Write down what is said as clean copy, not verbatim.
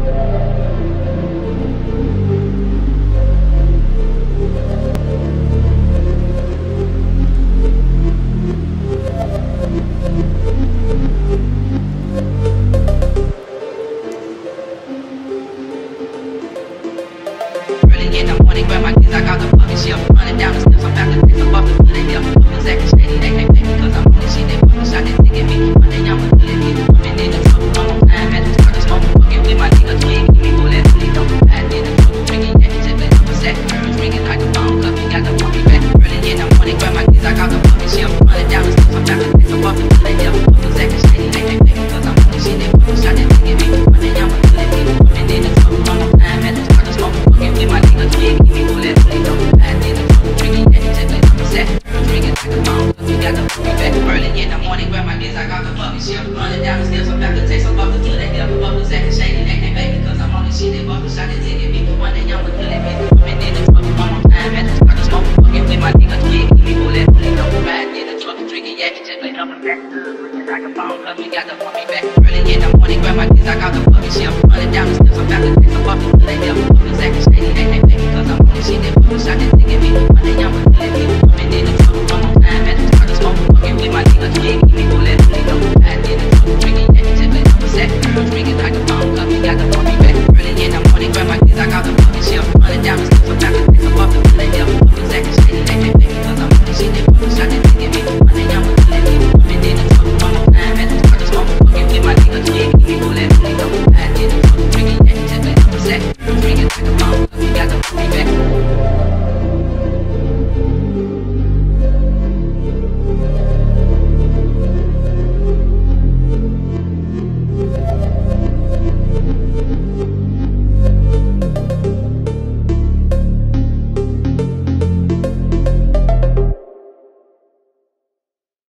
In the morning, grab my keys, I got the fucking shit. Running down the steps, I'm back to take some off the good idea. Fuckers acting shady, they hate me because I'm only shit. They fucking shot, they thinking me. One day I'm gonna kill it. Coming in the trouble, one more time. Had to start to smoke, fucking with my nigga twig. Give me bullet, really don't go bad. In the trouble, drinking, yeah, just play number set. Birds ringing like a phone cup, you got to want me back. Early in the morning, grab my keys, I got the fucking shit. Running down the steps, I'm back to take some off the good idea. Fuckers acting shady, they hate me because I'm only shit. They fucking shot, they thinking me. One day I'm gonna kill it. Coming in the trouble, one more time. Had to start to smoke, fucking with my nigga twig. Give me bullet, really don't go bad. In the trouble, drinking, yeah, just play number set. Birds ringing like a phone cup, you got to want me back. Early in the morning, grab my keys, I got the fucking shit. Running down the steps, I'm back to take some off the good idea. Fuckers acting shady, they hate me because I'm only shit. They fucking shot, they thinking me. One day I'm gonna kill it. Coming in the trouble, one more time. Had to start to smoke, fucking with my nigga twig. Give me bullet, really don't go bad. In the trouble, drinking, yeah, just play number set. Ringing like a phone cup, you got to want me back. Early in the morning, grab my keys, I got the fucking shit.